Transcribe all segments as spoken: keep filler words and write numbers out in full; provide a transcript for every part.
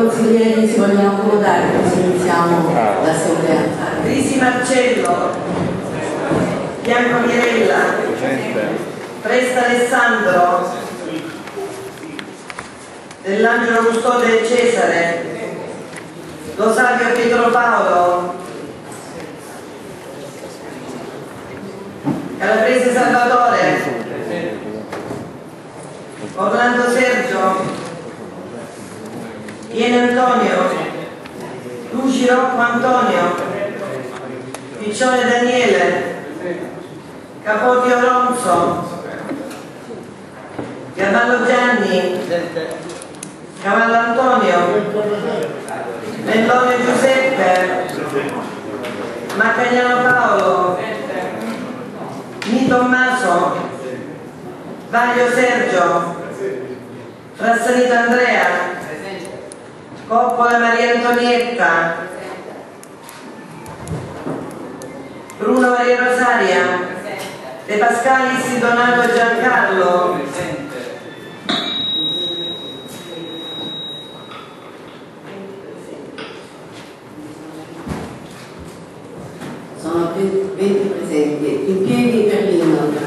consiglieri si vogliono accomodare, così iniziamo l'assemblea. Risi Marcello, Bianco Mirella, Presta Alessandro, Dell'Angelo Custode Cesare, Lo Savio Pietro Paolo, Calabrese Salvatore, Orlando Sergio, Iene Antonio, Luci Rocco Antonio, Piccione Daniele, Capotti Oronzo, Cavallo Gianni, Cavallo Antonio, Mellonio Giuseppe, Maccagnano Paolo, Ni Tommaso, Vaglio Sergio, Frassanito Andrea, Coppola Maria Antonietta, Bruno Maria Rosaria, De Pascalis Donato Giancarlo, sono venti presenti, in piedi per l'inno.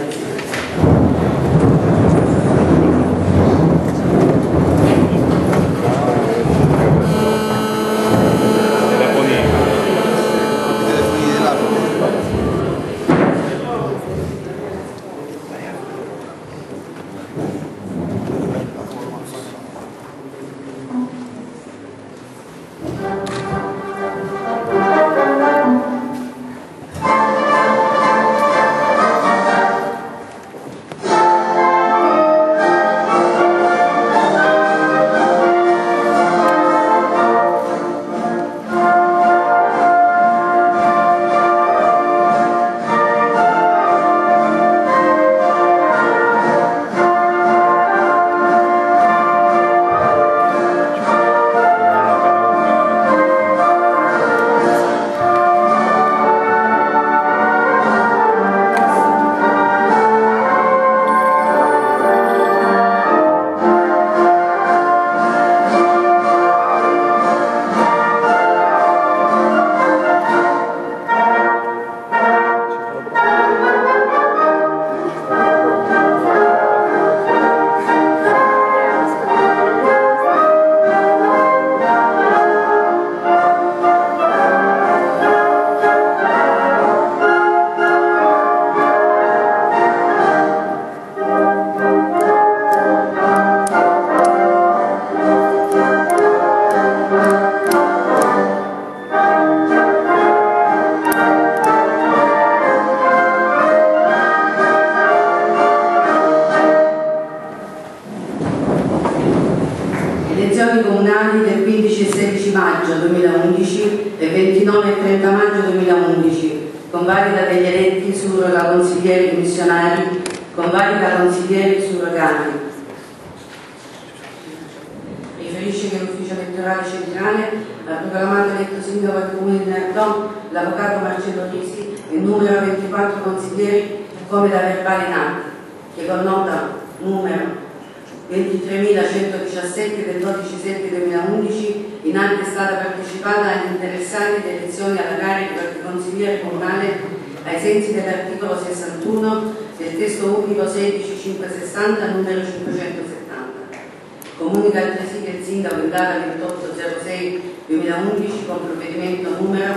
Comunica altresì che il Sindaco in data ventotto zero sei duemilaundici con provvedimento numero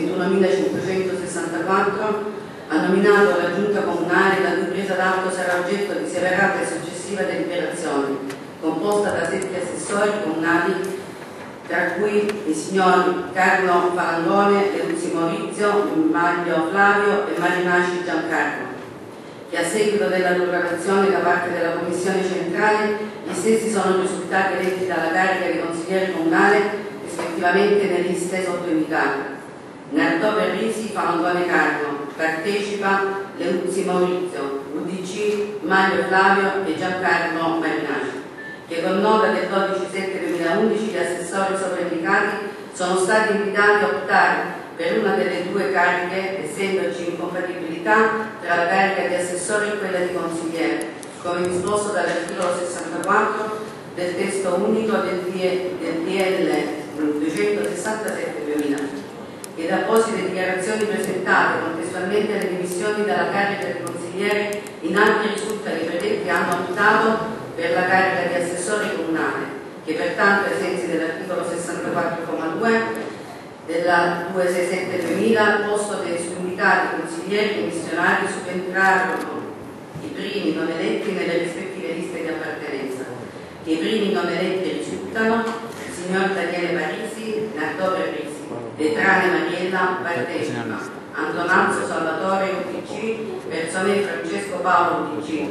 ventunomilacinquecentosessantaquattro ha nominato la Giunta Comunale la cui presa d'atto sarà oggetto di severata e successiva deliberazione, composta da sette assessori comunali, tra cui i signori Carlo Falangone, Leuzzi Maurizio, Maglio Flavio e Marinasci Giancarlo, che a seguito della loro relazione da parte della Commissione Centrale gli stessi sono risultati eletti dalla carica di consigliere comunale rispettivamente nelle liste sottoindicate. Nardò Perrisi, Falangone Carlo, partecipa Leuzzi Maurizio, U D C Maglio Flavio e Giancarlo Marinasci, che con nota del dodici sette duemilaundici gli assessori sovraindicati sono stati invitati a optare per una delle due cariche, essendoci incompatibilità tra la carica di assessore e quella di consigliere, come disposto dall'articolo sessantaquattro del testo unico del D L duecentosessantasette duemila ed apposite dichiarazioni presentate contestualmente alle dimissioni dalla carica di consigliere, in altri risulta che i predetti hanno optato per la carica di assessore comunale, che pertanto ai sensi dell'articolo sessantaquattro comma due della duecentosessantasette duemila al posto dei suindicati consiglieri dimissionari subentrarono i primi non eletti nelle rispettive liste di appartenenza. I primi non eletti risultano il signor Daniele Parisi, Nardone Risi, Vetrane Mariella, partecipa, Antonazzo Salvatore U D C, Personè Francesco Paolo U D C.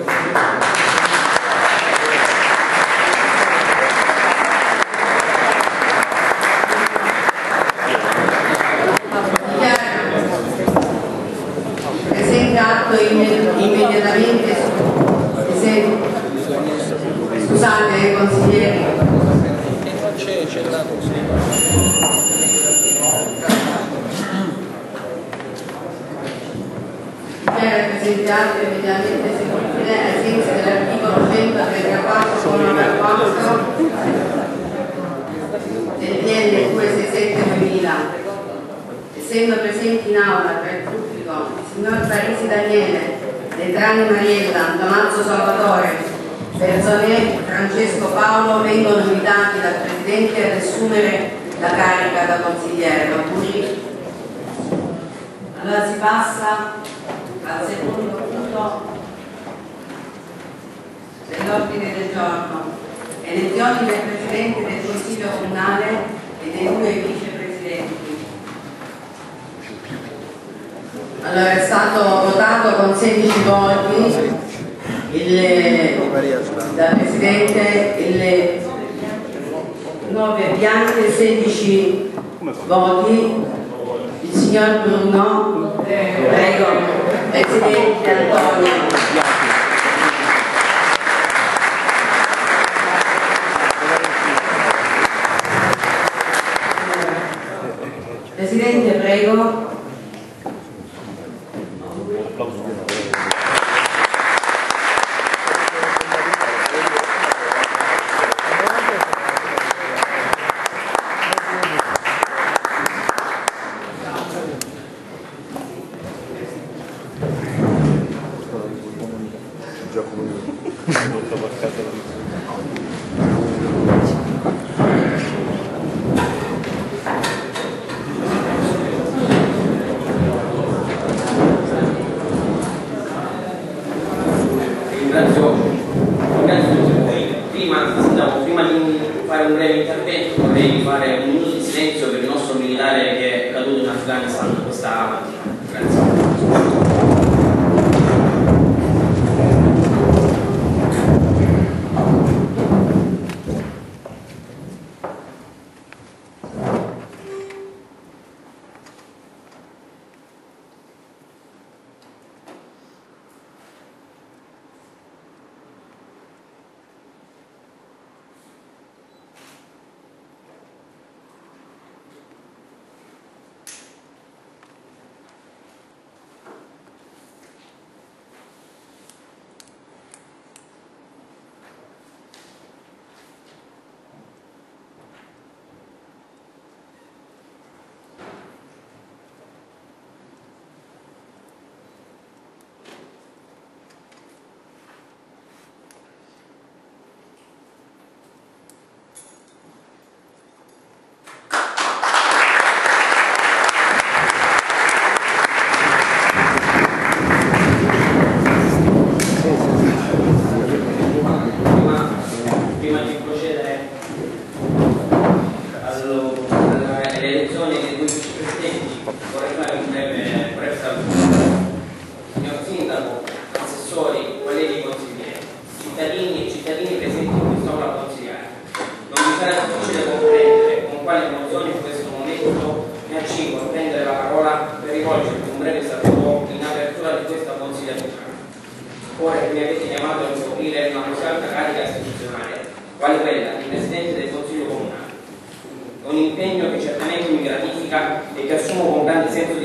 Presenta atto immediatamente se, scusate consiglieri, dichiara presentato immediatamente eseguibile ai sensi dell'articolo centotrentaquattro comma quattro del D L duecentosessantasette duemila. Essendo presenti in aula tra il pubblico il signor Parisi Daniele, Vetrane Mariella, Antonazzo Salvatore, Personè Francesco Paolo, vengono invitati dal Presidente ad assumere la carica da consigliere. Auguri. Allora si passa al secondo punto dell'ordine del giorno: elezioni del Presidente del Consiglio Comunale e dei due vicepresidenti. Allora è stato votato con sedici voti il, da Presidente, il nove bianchi e sedici voti il signor Bruno, prego, Presidente Antonio. Presidente, prego.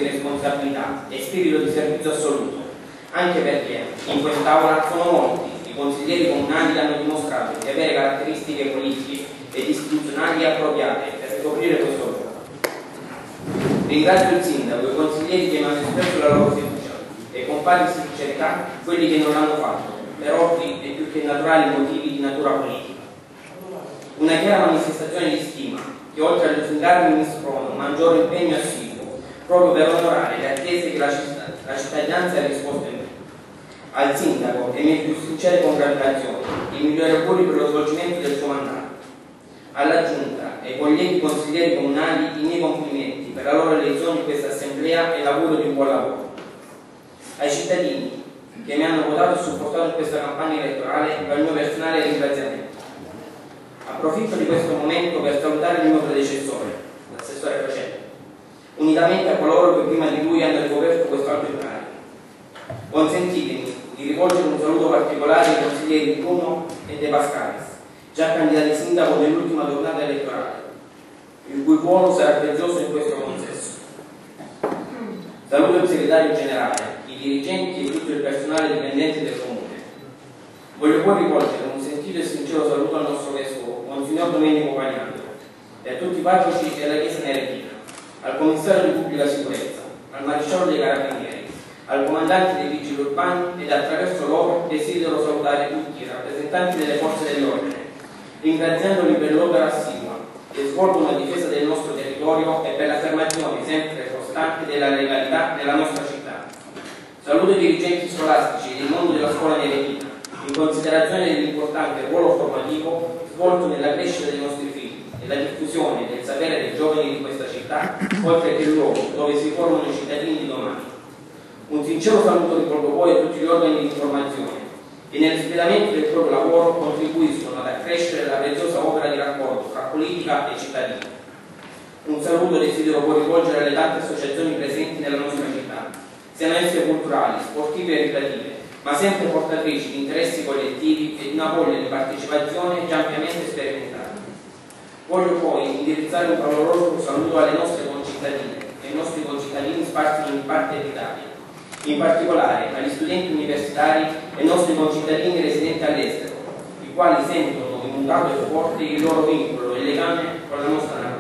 Anche perché in quest'aula sono molti i i consiglieri comunali hanno dimostrato di avere caratteristiche politiche ed istituzionali appropriate per ricoprire questo ruolo. Ringrazio il sindaco e i consiglieri che mi hanno espresso la loro fiducia e con pari sincerità quelli che non l'hanno fatto, per ovvi e più che naturali motivi di natura politica. Una chiara manifestazione di stima che oltre a lusingarmi mi sprona un maggiore impegno assiduo proprio per onorare le attese che la, cittad la cittadinanza ha risposto in me. Al sindaco le mie più sincere congratulazioni e i migliori auguri per lo svolgimento del suo mandato. Alla Giunta e ai colleghi consiglieri comunali i miei complimenti per la loro elezione in questa assemblea e l'augurio di un buon lavoro. Ai cittadini che mi hanno votato e supportato in questa campagna elettorale va il mio personale ringraziamento. Approfitto di questo momento per salutare il mio predecessore, l'assessore Facetta, unitamente a coloro che prima di lui hanno ricoperto questo alto incarico. Consentitemi di rivolgere un saluto particolare ai consiglieri Bruno e De Pascalis, già candidati sindaco nell'ultima tornata elettorale, il cui ruolo sarà prezioso in questo consesso. Saluto il segretario generale, i dirigenti e tutto il personale dipendente del Comune. Voglio poi rivolgere un sentito e sincero saluto al nostro vescovo, Monsignor Domenico Pagnando, e a tutti i parroci della Chiesa Neretina, al commissario di pubblica sicurezza, al maresciallo dei carabinieri, al comandante dei vigili urbani ed attraverso loro desidero salutare tutti i rappresentanti delle forze dell'ordine, ringraziandoli per l'opera assidua che svolgono a difesa del nostro territorio e per l'affermazione sempre costante della legalità nella nostra città. Saluto i dirigenti scolastici del mondo della scuola neretina, in considerazione dell'importante ruolo formativo svolto nella crescita dei nostri figli e la diffusione del sapere dei giovani di questa città, oltre che il luogo dove si formano i cittadini di domani. Un sincero saluto rivolgo poi a tutti gli organi di informazione che nell'espletamento del proprio lavoro contribuiscono ad accrescere la preziosa opera di raccordo tra politica e cittadini. Un saluto desidero poi rivolgere alle tante associazioni presenti nella nostra città, siano esse culturali, sportive e ricreative, ma sempre portatrici di interessi collettivi e di una voglia di partecipazione già ampiamente sperimentata. Voglio poi indirizzare un caloroso saluto alle nostre concittadine e ai nostri concittadini sparsi in parte d'Italia, in particolare agli studenti universitari e ai nostri concittadini residenti all'estero, i quali sentono immutato e forte il loro vincolo e legame con la nostra natura.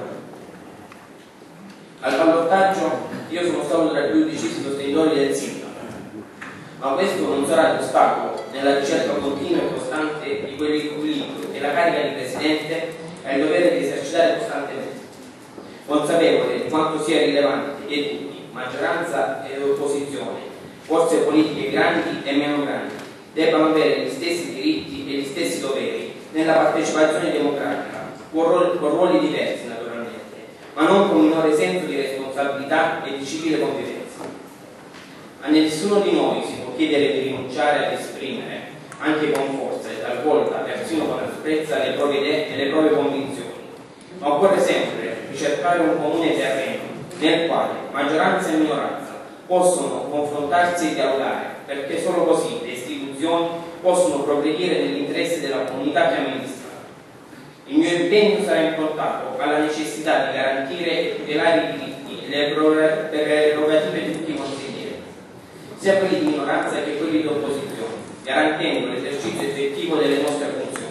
Al ballottaggio io sono stato tra i più decisi sostenitori del sindaco, ma questo non sarà ostacolo nella ricerca continua e costante di quell'equilibrio che la carica di Presidente ha il dovere di esercitare costantemente, consapevole di quanto sia rilevante che tutti, maggioranza e opposizione, forze politiche grandi e meno grandi, debbano avere gli stessi diritti e gli stessi doveri nella partecipazione democratica, con ruoli, con ruoli diversi naturalmente, ma non con minore senso di responsabilità e di civile convivenza. A nessuno di noi si può chiedere di rinunciare ad esprimere, anche con forza e talvolta persino con asprezza, le proprie idee e le proprie convinzioni, ma occorre sempre ricercare un comune terreno nel quale maggioranza e minoranza possono confrontarsi e dialogare, perché solo così le istituzioni possono progredire nell'interesse della comunità che amministra. Il mio impegno sarà improntato alla necessità di garantire e tutelare i diritti e le prerogative di tutti i consiglieri, sia quelli di minoranza che quelli di opposizione, garantendo l'esercizio effettivo delle nostre funzioni.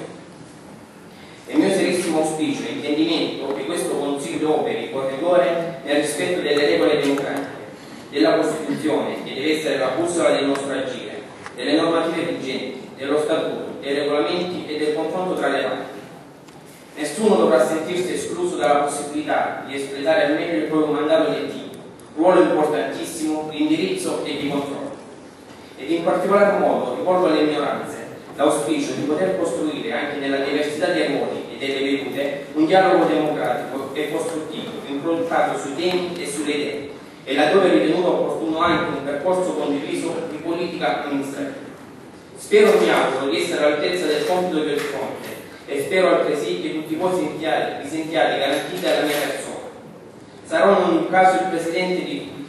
È mio serissimo auspicio e intendimento che questo Consiglio operi con rigore nel rispetto delle regole democratiche, della Costituzione, che deve essere la bussola del nostro agire, delle normative vigenti, dello Statuto, dei regolamenti e del confronto tra le parti. Nessuno dovrà sentirsi escluso dalla possibilità di espletare al meglio il proprio mandato elettivo, ruolo importantissimo di indirizzo e di controllo. Ed in particolar modo rivolgo alle minoranze l'auspicio di poter costruire anche nella diversità dei ruoli e delle vedute un dialogo democratico e costruttivo, improntato sui temi e sulle idee, e laddove ritenuto opportuno anche un percorso condiviso di politica amministrativa. Spero e mi auguro di essere all'altezza del compito che ho di fronte e spero altresì che tutti voi sentiate, vi sentiate garantiti alla mia persona. Sarò in ogni caso il Presidente di tutti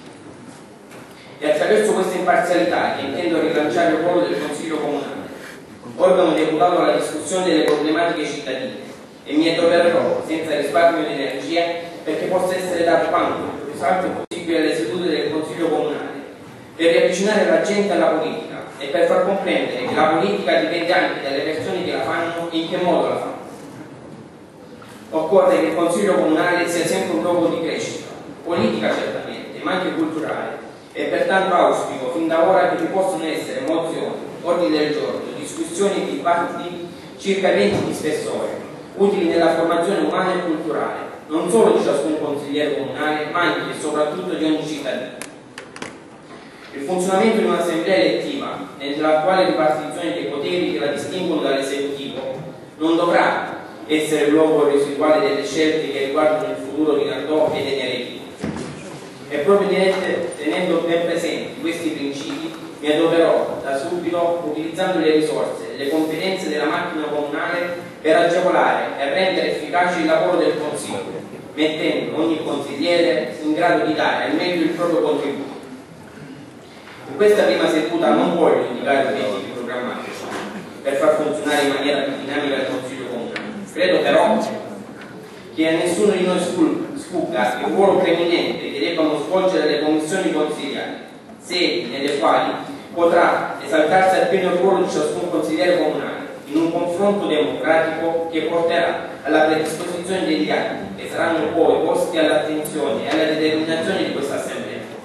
e attraverso questa imparzialità che intendo rilanciare il ruolo del Consiglio Comunale, organo deputato alla discussione delle problematiche cittadine, e mi adopererò senza risparmio di energie perché possa essere dato quanto più salto possibile alle sedute del Consiglio Comunale per riavvicinare la gente alla politica, e per far comprendere che la politica dipende anche dalle persone che la fanno e in che modo la fanno. Occorre che il Consiglio Comunale sia sempre un luogo di crescita, politica certamente, ma anche culturale, e pertanto auspico fin da ora che vi possano essere mozioni, ordini del giorno, discussioni e dibattiti circa eventi di spessore, utili nella formazione umana e culturale, non solo di ciascun consigliere comunale, ma anche e soprattutto di ogni cittadino. Il funzionamento di un'assemblea elettiva, nell'attuale ripartizione dei poteri che la distinguono dall'esecutivo, non dovrà essere il luogo residuale delle scelte che riguardano il futuro di Nardò e dei Nereti. E proprio tenendo ben presenti questi principi, mi adoperò da subito utilizzando le risorse e le competenze della macchina comunale per agevolare e rendere efficace il lavoro del Consiglio, mettendo ogni consigliere in grado di dare al meglio il proprio contributo. In questa prima seduta non voglio indicare obiettivi programmatici per far funzionare in maniera più dinamica il Consiglio Comunale. Credo però che a nessuno di noi sfugga il ruolo preminente che debbano svolgere le commissioni consigliari, sedi nelle quali potrà esaltarsi appieno il ruolo di ciascun consigliere comunale in un confronto democratico che porterà alla predisposizione degli atti che saranno poi posti all'attenzione e alla determinazione di questa Assemblea.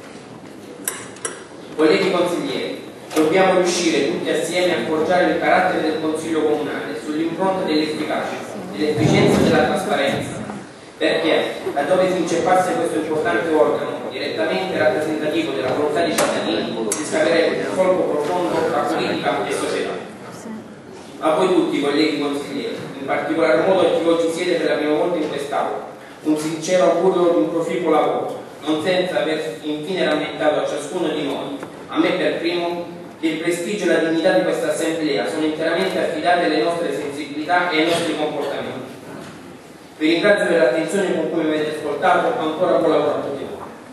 Colleghi consiglieri, dobbiamo riuscire tutti assieme a forgiare il carattere del Consiglio Comunale sull'impronta dell'efficacia, dell'efficienza e della trasparenza, perché laddove si inceppasse questo importante organo direttamente rappresentativo della volontà dei cittadini, si scaverebbe un solco profondo tra politica e società. A voi tutti, colleghi consiglieri, in particolar modo a chi oggi siede per la prima volta in quest'Aula, un sincero augurio di un proficuo lavoro, non senza aver infine rammentato a ciascuno di noi, a me per primo, che il prestigio e la dignità di questa Assemblea sono interamente affidate alle nostre sensibilità e ai nostri comportamenti. Vi ringrazio per l'attenzione con cui mi avete ascoltato, ancora buon lavoro a tutti voi.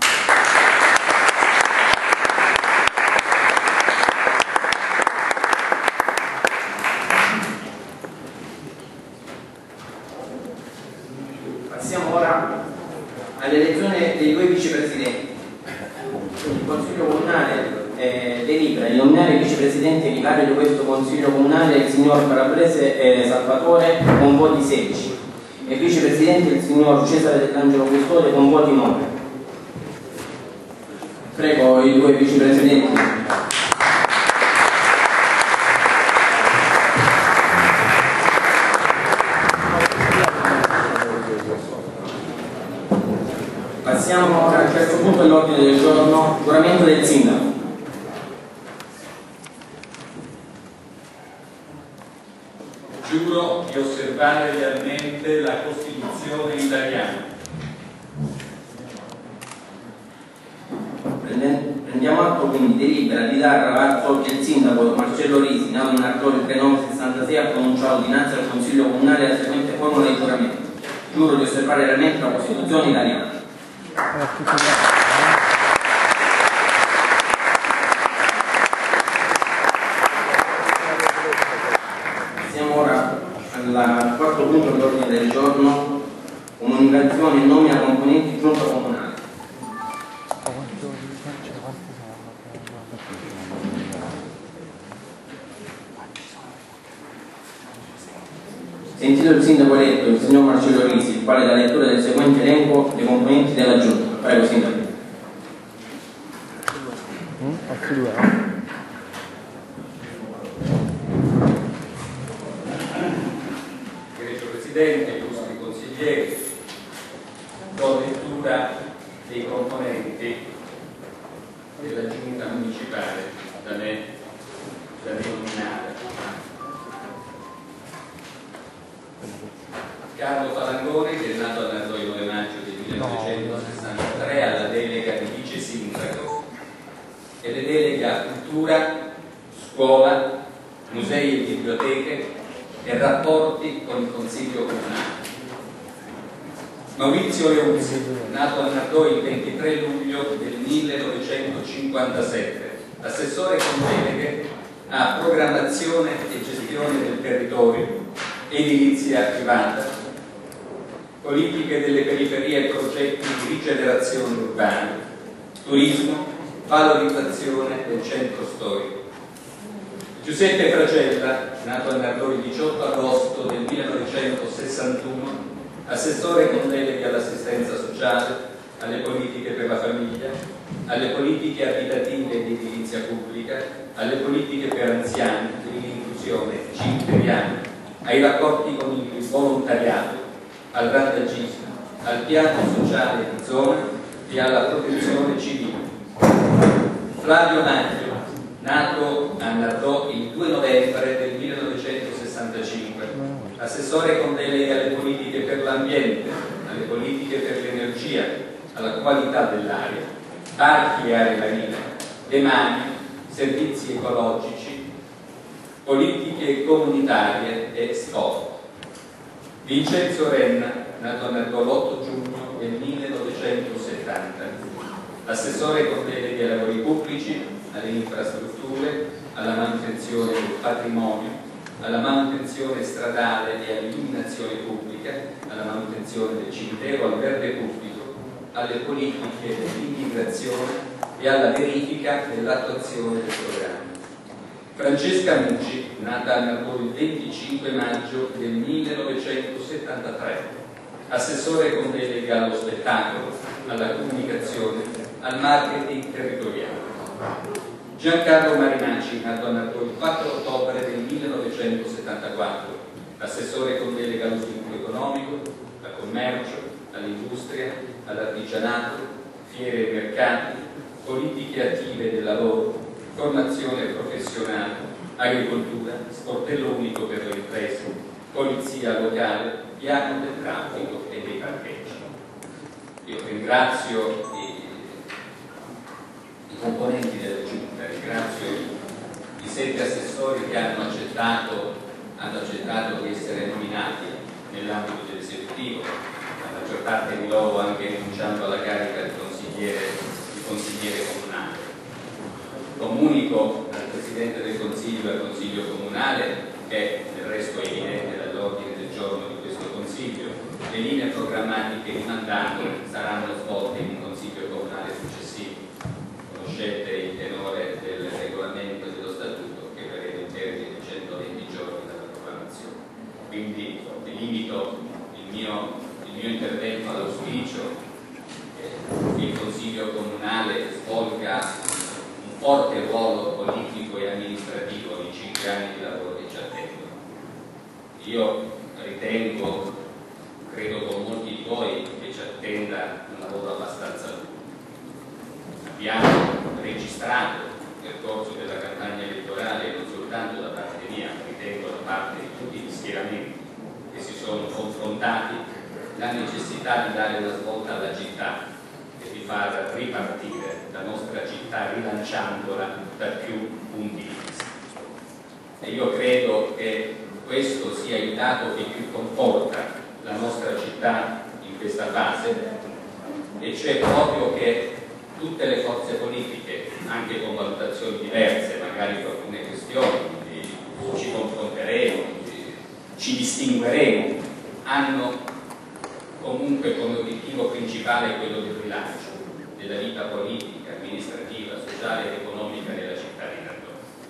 Passiamo ora all'elezione dei due vicepresidenti. Il Consiglio Comunale eh, delibera di nominare vicepresidente vicario di questo Consiglio Comunale il signor Calabrese eh, Salvatore con voti sedici e vicepresidente il signor Cesare Dell'Angelo Custode con voti nove. Prego i due vicepresidenti. Passiamo a questo punto all'ordine del giorno, giuramento del sindaco. Giuro di osservare lealmente la Costituzione italiana. Prendiamo atto quindi delibera di dare ragazzo che il sindaco Marcello Risi, nato in Nardò il tre novembre sessantasei, ha pronunciato dinanzi al Consiglio Comunale la seguente formula di giuramento. Giuro di osservare realmente la Costituzione italiana. Passiamo ora al quarto punto dell'ordine del giorno, comunicazione e nomina componenti giunta comunale. Sentito il sindaco eletto, il signor Marcello Risi, il quale dà lettura del seguente elenco dei componenti della giunta. Prego, sindaco. Egregio Presidente, illustri consiglieri, do lettura dei componenti della giunta municipale da me, da me nominata. Carlo Falangoni, che è nato a Nardò il nove maggio del millenovecentosessantatré, alla delega di vice sindaco e le deleghe a cultura, scuola, musei e biblioteche e rapporti con il Consiglio Comunale. Maurizio Leuzzi, nato a Nardò il ventitré luglio del millenovecentocinquantasette, assessore con deleghe a programmazione e gestione del territorio, edilizia privata, politiche delle periferie e progetti di rigenerazione urbana, turismo, valorizzazione del centro storico. Giuseppe Fragella, nato a Nardò il diciotto agosto del millenovecentosessantuno, assessore con deleghe all'assistenza sociale, alle politiche per la famiglia, alle politiche abitative e di edilizia pubblica, alle politiche per anziani, l'inclusione, cimiteriani, ai rapporti con il volontariato, al randagismo, al piano sociale di zona e alla protezione civile. Flavio Maggio, nato a Nardò il due novembre del millenovecentosessantacinque, assessore con deleghe alle politiche per l'ambiente, alle politiche per l'energia, alla qualità dell'aria, parchi e aree marine, demani, servizi ecologici, politiche comunitarie e sport. Vincenzo Renna, nato a Nardò l'otto giugno del millenovecentosettanta, assessore con deleghe ai lavori pubblici, alle infrastrutture, alla manutenzione del patrimonio, alla manutenzione stradale e all'illuminazione pubblica, alla manutenzione del cimitero, al verde pubblico, alle politiche dell'immigrazione e alla verifica dell'attuazione del programma. Francesca Mucci, nata a Nardò il venticinque maggio del millenovecentosettantatré, assessore con delega allo spettacolo, alla comunicazione, al marketing territoriale. Giancarlo Marinacci, nato a Nardò il quattro ottobre del millenovecentosettantaquattro, assessore con delega allo sviluppo economico, al commercio, all'industria, all'artigianato, fiere e mercati, politiche attive del lavoro, formazione professionale, agricoltura, sportello unico per le imprese, polizia locale, piano del traffico e dei parcheggi. Io ringrazio i, i componenti della Giunta, ringrazio i sette assessori che hanno accettato, hanno accettato di essere nominati nell'ambito dell'esecutivo, la maggior parte di loro anche rinunciando alla carica di consigliere, di consigliere comunale. Comunico al Presidente del Consiglio e al Consiglio Comunale, che del resto è evidente dall'ordine del giorno di questo Consiglio, le linee programmatiche di mandato saranno svolte in un Consiglio Comunale successivo. Conoscete il tenore del regolamento dello Statuto che prevede un termine di centoventi giorni dalla proclamazione. Quindi limito il mio, il mio intervento all'auspicio che il Consiglio Comunale svolga un forte ruolo politico e amministrativo nei cinque anni di lavoro che ci attendono. Io ritengo, credo con molti di voi, che ci attenda un lavoro abbastanza lungo. Abbiamo registrato nel corso della campagna elettorale, non soltanto da parte mia, ritengo da parte di tutti gli schieramenti che si sono confrontati, la necessità di dare una svolta alla città e di far ripartire la nostra città rilanciandola da più punti di vista. E io credo che questo sia il dato che più conforta la nostra città in questa fase, e cioè proprio che tutte le forze politiche, anche con valutazioni diverse, magari su alcune questioni, ci confronteremo, ci distingueremo, hanno comunque come obiettivo principale quello del rilancio della vita politica, amministrativa, sociale ed economica della città di Nardò.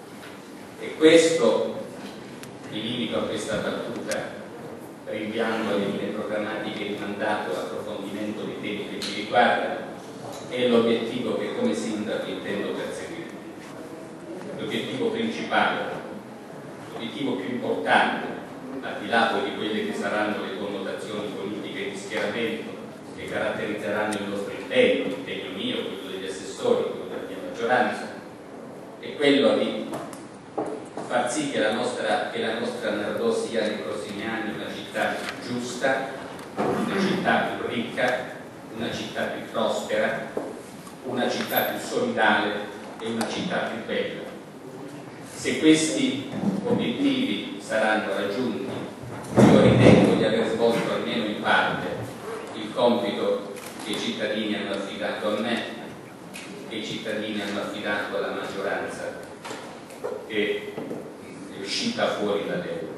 E questo, mi limito a questa battuta, rinviando alle linee programmatiche di mandato l'approfondimento dei temi che ci riguardano, è l'obiettivo che come sindaco intendo perseguire. L'obiettivo principale, l'obiettivo più importante, al di là poi di quelle che saranno le connotazioni politiche di schieramento che caratterizzeranno il nostro impegno, l'impegno mio, quello degli assessori, quello della mia maggioranza, è quello di far sì che la nostra, che la nostra Nardò sia nei prossimi anni una città più giusta, una città più ricca, una città più prospera, una città più solidale e una città più bella. Se questi obiettivi saranno raggiunti, io ritengo di aver svolto almeno in parte il compito che i cittadini hanno affidato a me, che i cittadini hanno affidato alla maggioranza che è uscita fuori dall'euro.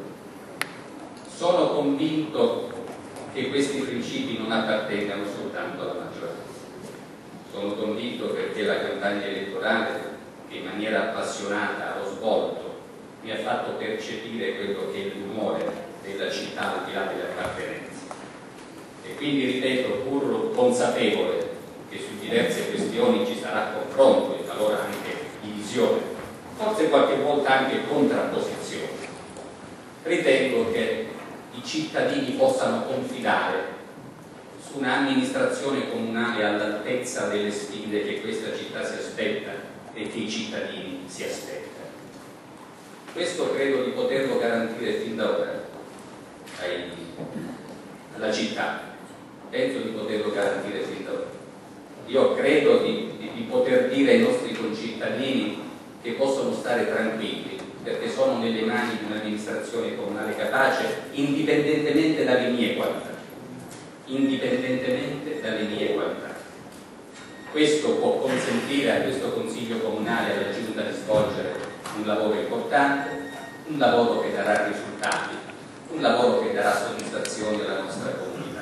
Sono convinto che questi principi non appartengano soltanto alla maggioranza. Sono convinto perché la campagna elettorale, che in maniera appassionata ho svolto mi ha fatto percepire quello che è l'umore della città al di là delle appartenenze. E quindi ripeto, pur consapevole che su diverse questioni ci sarà confronto e talora anche divisione, forse qualche volta anche contrapposizione, ritengo che i cittadini possano confidare su un'amministrazione comunale all'altezza delle sfide che questa città si aspetta e che i cittadini si aspettano. Questo credo di poterlo garantire fin da ora ai, alla città, penso di poterlo garantire fin da ora. Io credo di, di, di poter dire ai nostri concittadini che possono stare tranquilli perché sono nelle mani di un'amministrazione comunale capace, indipendentemente dalle mie qualità. indipendentemente dalle mie qualità. Questo può consentire a questo Consiglio Comunale e alla Giunta di svolgere un lavoro importante, un lavoro che darà risultati, un lavoro che darà soddisfazione alla nostra comunità.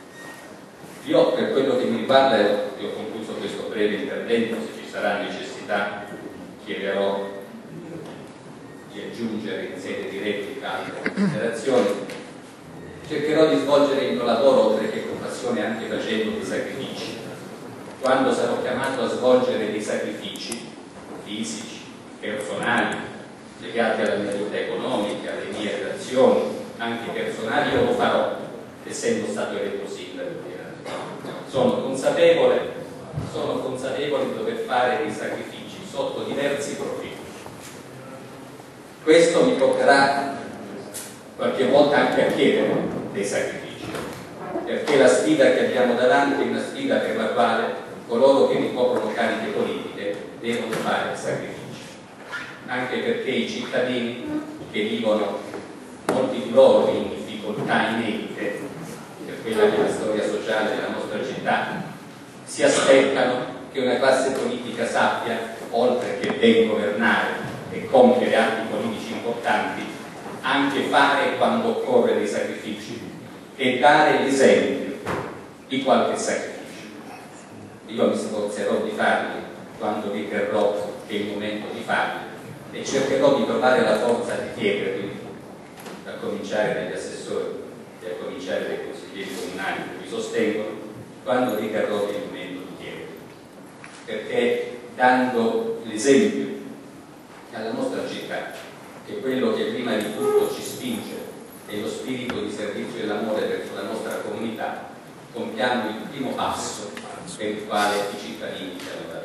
Io, per quello che mi riguarda, io ho concluso questo breve intervento, se ci sarà necessità chiederò di aggiungere in sede di replica altre considerazioni. Cercherò di svolgere il mio lavoro, oltre che con passione, anche facendo dei sacrifici. Quando sarò chiamato a svolgere dei sacrifici fisici, personali, legati alla mia vita economica, alle mie relazioni, anche personali, io lo farò, essendo stato eletto sindaco. Sono consapevole, sono consapevole di dover fare dei sacrifici sotto diversi profili. Questo mi porterà qualche volta anche a chiedere dei sacrifici, perché la sfida che abbiamo davanti è una sfida per la quale coloro che ricoprono cariche politiche devono fare sacrifici, anche perché i cittadini che vivono, molti di loro in difficoltà inedite per quella che è la storia sociale della nostra città, si aspettano che una classe politica sappia, oltre che ben governare e compiere atti politici importanti, anche fare quando occorre dei sacrifici e dare l'esempio di qualche sacrificio. Io mi sforzerò di farli quando riterrò che è il momento di farli e cercherò di trovare la forza di chiederli, a cominciare dagli assessori e a cominciare dai consiglieri comunali che mi sostengono, quando riterrò che è il momento di chiederli, perché dando l'esempio alla nostra città, che quello che prima di tutto ci spinge è lo spirito di servizio e l'amore verso la nostra comunità, compiamo il primo passo per il quale i cittadini ci hanno dato.